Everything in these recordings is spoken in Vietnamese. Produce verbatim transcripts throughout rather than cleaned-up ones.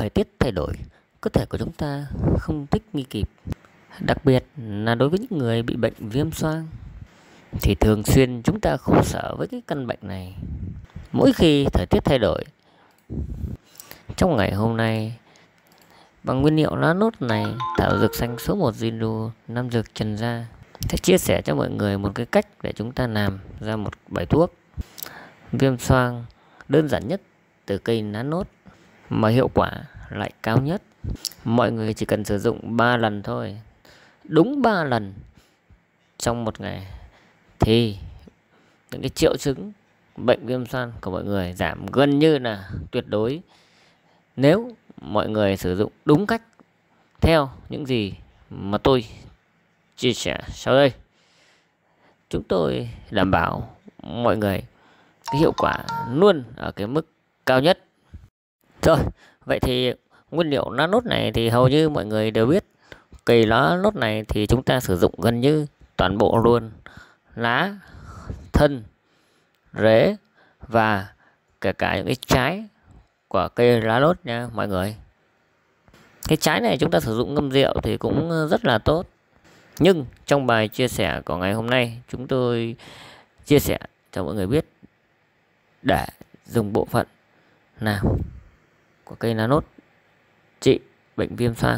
thời tiết thay đổi, cơ thể của chúng ta không thích nghi kịp, đặc biệt là đối với những người bị bệnh viêm xoang thì thường xuyên chúng ta khổ sở với cái căn bệnh này. Mỗi khi thời tiết thay đổi, trong ngày hôm nay, bằng nguyên liệu lá nốt này, thảo dược xanh số một Zindu, Nam Dược Trần Gia sẽ chia sẻ cho mọi người một cái cách để chúng ta làm ra một bài thuốc viêm xoang đơn giản nhất từ cây lá nốt mà hiệu quả lại cao nhất. Mọi người chỉ cần sử dụng ba lần thôi, đúng ba lần trong một ngày thì những cái triệu chứng bệnh viêm xoang của mọi người giảm gần như là tuyệt đối, nếu mọi người sử dụng đúng cách theo những gì mà tôi chia sẻ sau đây. Chúng tôi đảm bảo mọi người cái hiệu quả luôn ở cái mức cao nhất. Rồi, vậy thì nguyên liệu lá nốt này thì hầu như mọi người đều biết. Cây lá nốt này thì chúng ta sử dụng gần như toàn bộ luôn, lá, thân, rễ và kể cả những cái trái của cây lá nốt nha mọi người. Cái trái này chúng ta sử dụng ngâm rượu thì cũng rất là tốt. Nhưng trong bài chia sẻ của ngày hôm nay, chúng tôi chia sẻ cho mọi người biết để dùng bộ phận nào của cây lá nốt trị bệnh viêm xoang.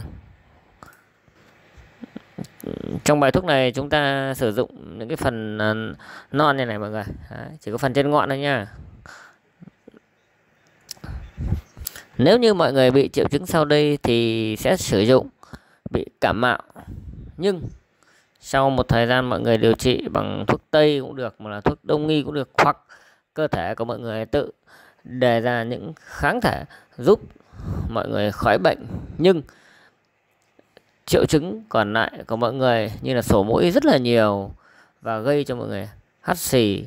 Trong bài thuốc này chúng ta sử dụng những cái phần non như này mọi người. Đấy, chỉ có phần trên ngọn thôi nha. Nếu như mọi người bị triệu chứng sau đây thì sẽ sử dụng bị cảm mạo, nhưng sau một thời gian mọi người điều trị bằng thuốc Tây cũng được, mà là thuốc Đông y cũng được, hoặc cơ thể của mọi người tự đề ra những kháng thể giúp mọi người khỏi bệnh, nhưng triệu chứng còn lại của mọi người như là sổ mũi rất là nhiều và gây cho mọi người hắt xì,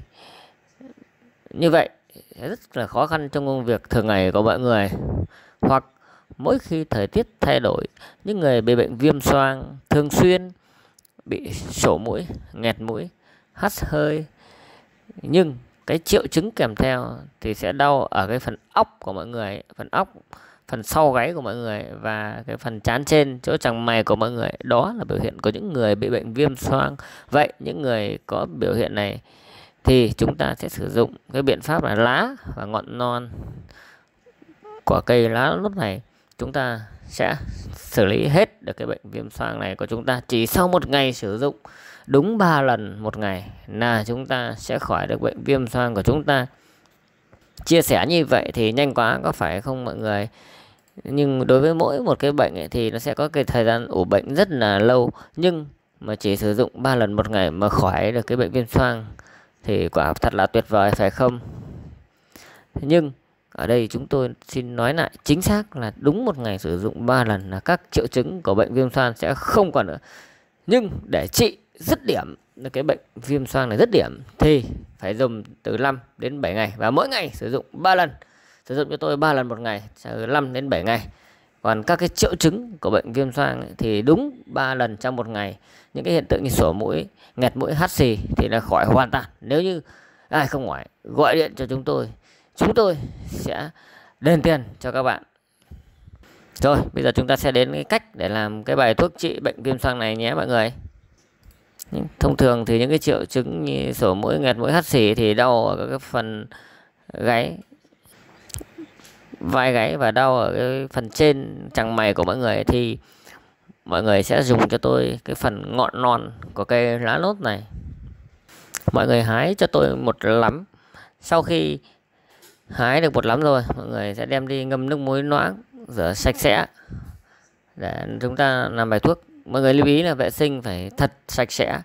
như vậy rất là khó khăn trong công việc thường ngày của mọi người. Hoặc mỗi khi thời tiết thay đổi, những người bị bệnh viêm xoang thường xuyên bị sổ mũi, nghẹt mũi, hắt hơi, nhưng cái triệu chứng kèm theo thì sẽ đau ở cái phần óc của mọi người, phần óc, phần sau gáy của mọi người và cái phần trán trên, chỗ chằng mày của mọi người. Đó là biểu hiện của những người bị bệnh viêm xoang. Vậy những người có biểu hiện này thì chúng ta sẽ sử dụng cái biện pháp là lá và ngọn non của cây lá nốt này. Chúng ta sẽ xử lý hết được cái bệnh viêm xoang này của chúng ta. Chỉ sau một ngày sử dụng đúng ba lần một ngày là chúng ta sẽ khỏi được bệnh viêm xoang của chúng ta. Chia sẻ như vậy thì nhanh quá có phải không mọi người? Nhưng đối với mỗi một cái bệnh ấy thì nó sẽ có cái thời gian ủ bệnh rất là lâu. Nhưng mà chỉ sử dụng ba lần một ngày mà khỏi được cái bệnh viêm xoang thì quả thật là tuyệt vời phải không? Nhưng ở đây chúng tôi xin nói lại chính xác là đúng một ngày sử dụng ba lần là các triệu chứng của bệnh viêm xoang sẽ không còn nữa. Nhưng để trị dứt điểm cái bệnh viêm xoang này dứt điểm thì phải dùng từ năm đến bảy ngày, và mỗi ngày sử dụng ba lần. Sử dụng cho tôi ba lần một ngày, từ năm đến bảy ngày. Còn các cái triệu chứng của bệnh viêm xoang ấy, thì đúng ba lần trong một ngày. Những cái hiện tượng như sổ mũi, nghẹt mũi, hắt xì thì là khỏi hoàn toàn. Nếu như ai không khỏi, gọi điện cho chúng tôi, chúng tôi sẽ đền tiền cho các bạn. Rồi, bây giờ chúng ta sẽ đến cái cách để làm cái bài thuốc trị bệnh viêm xoang này nhé mọi người. Thông thường thì những cái triệu chứng như sổ mũi, nghẹt mũi, hắt xì thì đau ở cái phần gáy, vai gáy và đau ở cái phần trên chằng mày của mọi người thì mọi người sẽ dùng cho tôi cái phần ngọn non của cây lá nốt này. Mọi người hái cho tôi một lắm. Sau khi hái được một lắm rồi, mọi người sẽ đem đi ngâm nước muối loãng, rửa sạch sẽ để chúng ta làm bài thuốc. Mọi người lưu ý là vệ sinh phải thật sạch sẽ.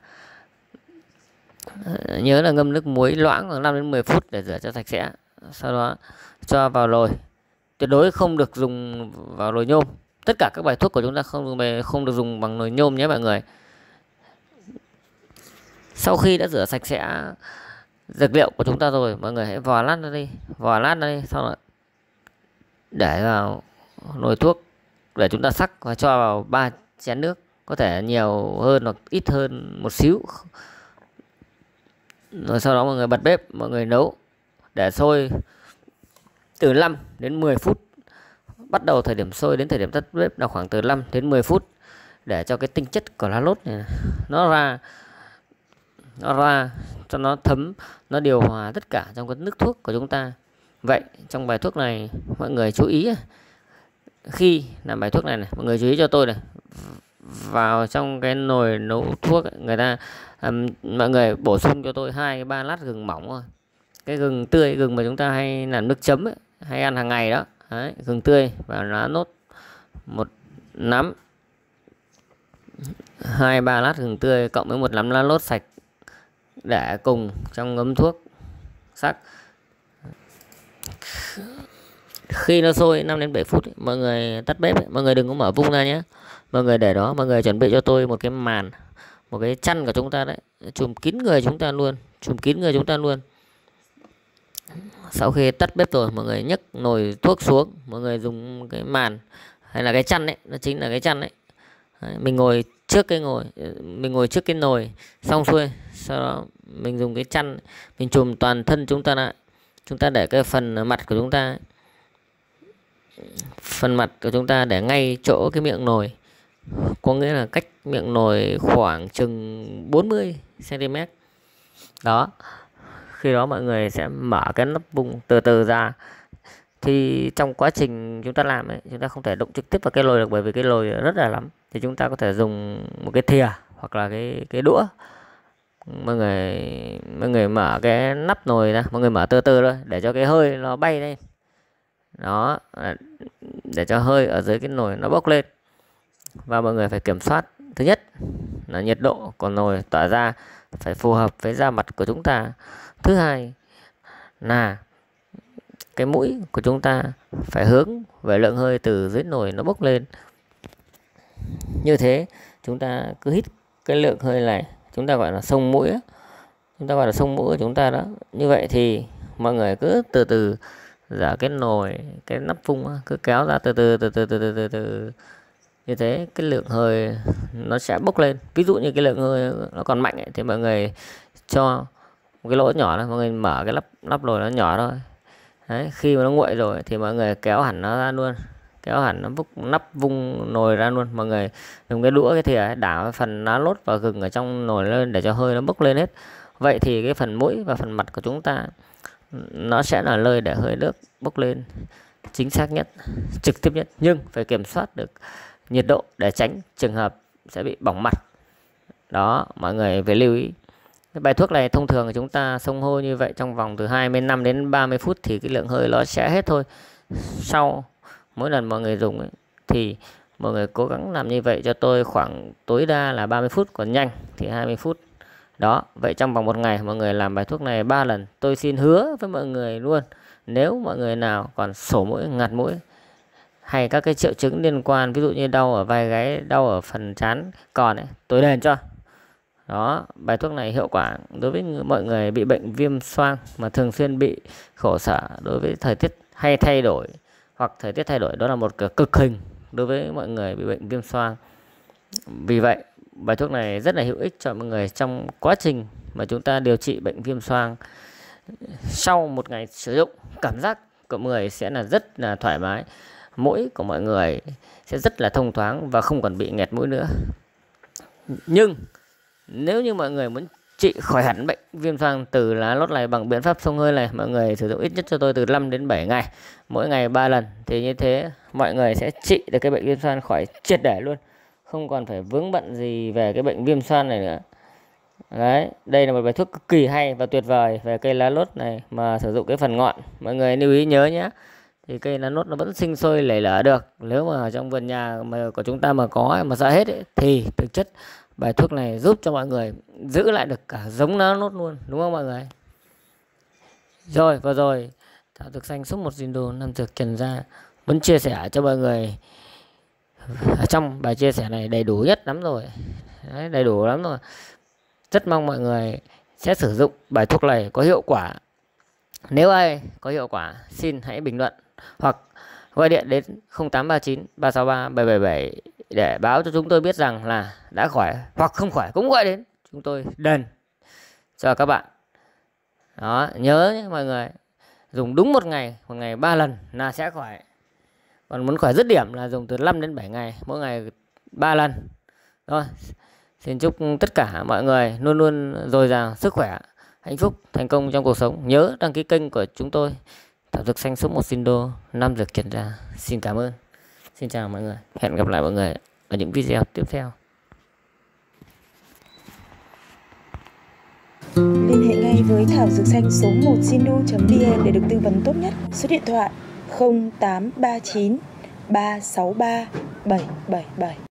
Nhớ là ngâm nước muối loãng khoảng năm đến mười phút để rửa cho sạch sẽ. Sau đó cho vào nồi. Tuyệt đối không được dùng vào nồi nhôm. Tất cả các bài thuốc của chúng ta không không được dùng bằng nồi nhôm nhé mọi người. Sau khi đã rửa sạch sẽ dược liệu của chúng ta rồi, mọi người hãy vò lát ra đi, vò lát ra đi, sau đó để vào nồi thuốc để chúng ta sắc và cho vào ba chén nước, có thể nhiều hơn hoặc ít hơn một xíu. Rồi sau đó mọi người bật bếp, mọi người nấu để sôi từ năm đến mười phút. bắt đầu thời điểm sôi đến thời điểm tắt bếp là khoảng từ năm đến mười phút, để cho cái tinh chất của lá lốt này nó ra nó ra cho nó thấm, nó điều hòa tất cả trong cái nước thuốc của chúng ta. Vậy trong bài thuốc này mọi người chú ý, khi làm bài thuốc này này, mọi người chú ý cho tôi này, vào trong cái nồi nấu thuốc ấy, người ta um, mọi người bổ sung cho tôi hai ba lát gừng mỏng thôi, cái gừng tươi, gừng mà chúng ta hay làm nước chấm ấy, hay ăn hàng ngày đó. Đấy, gừng tươi và lá nốt một nắm, hai ba lát gừng tươi cộng với một nắm lá lốt sạch để cùng trong ngấm thuốc sắc. Khi nó sôi năm đến bảy phút ấy, mọi người tắt bếp ấy, mọi người đừng có mở vung ra nhé. Mọi người để đó, mọi người chuẩn bị cho tôi một cái màn, một cái chăn của chúng ta đấy, chùm kín người chúng ta luôn, chùm kín người chúng ta luôn. Sau khi tắt bếp rồi, mọi người nhấc nồi thuốc xuống, mọi người dùng cái màn hay là cái chăn đấy, nó chính là cái chăn đấy. Đấy, mình ngồi trước cái ngồi, mình ngồi trước cái nồi xong xuôi, sau đó mình dùng cái chăn mình chùm toàn thân chúng ta lại. Chúng ta để cái phần mặt của chúng ta, phần mặt của chúng ta để ngay chỗ cái miệng nồi, có nghĩa là cách miệng nồi khoảng chừng bốn mươi xăng ti mét. Đó. Khi đó mọi người sẽ mở cái nắp vung từ từ ra. Thì trong quá trình chúng ta làm ấy, chúng ta không thể động trực tiếp vào cái nồi được, bởi vì cái nồi rất là lắm. Thì chúng ta có thể dùng một cái thìa hoặc là cái cái đũa. Mọi người mọi người mở cái nắp nồi ra, mọi người mở từ từ thôi để cho cái hơi nó bay lên. Đó, để cho hơi ở dưới cái nồi nó bốc lên. Và mọi người phải kiểm soát, thứ nhất là nhiệt độ của nồi tỏa ra phải phù hợp với da mặt của chúng ta. Thứ hai là cái mũi của chúng ta phải hướng về lượng hơi từ dưới nồi nó bốc lên. Như thế chúng ta cứ hít cái lượng hơi này, chúng ta gọi là xông mũi, chúng ta gọi là xông mũi của chúng ta đó. Như vậy thì mọi người cứ từ từ giả cái nồi, cái nắp vung cứ kéo ra từ từ từ từ từ từ từ, từ. Như thế cái lượng hơi nó sẽ bốc lên. Ví dụ như cái lượng hơi nó còn mạnh ấy, thì mọi người cho một cái lỗ nhỏ này, mọi người mở cái nắp nắp nồi nó nhỏ thôi. Đấy, khi mà nó nguội rồi thì mọi người kéo hẳn nó ra luôn, kéo hẳn nó vúc nắp vung nồi ra luôn. Mọi người dùng cái đũa cái thìa đảo cái phần lá lốt và gừng ở trong nồi lên để cho hơi nó bốc lên hết. Vậy thì cái phần mũi và phần mặt của chúng ta nó sẽ là nơi để hơi nước bốc lên chính xác nhất, trực tiếp nhất, nhưng phải kiểm soát được nhiệt độ để tránh trường hợp sẽ bị bỏng mặt. Đó, mọi người phải lưu ý. Cái bài thuốc này thông thường chúng ta xông hơi như vậy trong vòng từ hai mươi lăm đến ba mươi phút thì cái lượng hơi nó sẽ hết thôi. Sau mỗi lần mọi người dùng ấy, thì mọi người cố gắng làm như vậy cho tôi khoảng tối đa là ba mươi phút, còn nhanh thì hai mươi phút. Đó, vậy trong vòng một ngày mọi người làm bài thuốc này ba lần. Tôi xin hứa với mọi người luôn, nếu mọi người nào còn sổ mũi, ngạt mũi hay các cái triệu chứng liên quan, ví dụ như đau ở vai gáy, đau ở phần trán còn ấy, tôi đền cho. Đó, bài thuốc này hiệu quả đối với mọi người bị bệnh viêm xoang mà thường xuyên bị khổ sở đối với thời tiết hay thay đổi, hoặc thời tiết thay đổi đó là một cực hình đối với mọi người bị bệnh viêm xoang. Vì vậy bài thuốc này rất là hữu ích cho mọi người trong quá trình mà chúng ta điều trị bệnh viêm xoang. Sau một ngày sử dụng, cảm giác của mọi người sẽ là rất là thoải mái, mũi của mọi người sẽ rất là thông thoáng và không còn bị nghẹt mũi nữa. Nhưng nếu như mọi người muốn trị khỏi hẳn bệnh viêm xoang từ lá lốt này bằng biện pháp xông hơi này, mọi người sử dụng ít nhất cho tôi từ năm đến bảy ngày, mỗi ngày ba lần, thì như thế mọi người sẽ trị được cái bệnh viêm xoang khỏi triệt để luôn, không còn phải vướng bận gì về cái bệnh viêm xoang này nữa. Đấy, đây là một bài thuốc cực kỳ hay và tuyệt vời về cây lá lốt này mà sử dụng cái phần ngọn. Mọi người lưu ý nhớ nhé. Thì cây lá lốt nó vẫn sinh sôi lẩy lở được. Nếu mà trong vườn nhà mà của chúng ta mà có mà ra hết ấy, thì thực chất bài thuốc này giúp cho mọi người giữ lại được cả giống lá lốt luôn, đúng không mọi người? Rồi, vừa rồi Thảo Dược Xanh số một Zindo Nam Dược Trần Gia muốn chia sẻ cho mọi người. Ở trong bài chia sẻ này đầy đủ nhất lắm rồi. Đấy, đầy đủ lắm rồi. Rất mong mọi người sẽ sử dụng bài thuốc này có hiệu quả. Nếu ai có hiệu quả xin hãy bình luận hoặc gọi điện đến không tám ba chín ba sáu ba bảy bảy bảy để báo cho chúng tôi biết rằng là đã khỏi, hoặc không khỏi cũng gọi đến, chúng tôi đền cho các bạn. Đó, nhớ nhé mọi người, dùng đúng một ngày, một ngày ba lần là sẽ khỏi. Còn muốn khỏe dứt điểm là dùng từ năm đến bảy ngày, mỗi ngày ba lần. Rồi, xin chúc tất cả mọi người luôn luôn dồi dào sức khỏe, hạnh phúc, thành công trong cuộc sống. Nhớ đăng ký kênh của chúng tôi, Thảo Dược Xanh số một Sindo, năm dược chuyên gia. Xin cảm ơn. Xin chào mọi người. Hẹn gặp lại mọi người ở những video tiếp theo. Liên hệ ngay với Thảo Dược Xanh số một sindo chấm vn để được tư vấn tốt nhất. Số điện thoại không tám ba chín ba sáu ba bảy bảy bảy.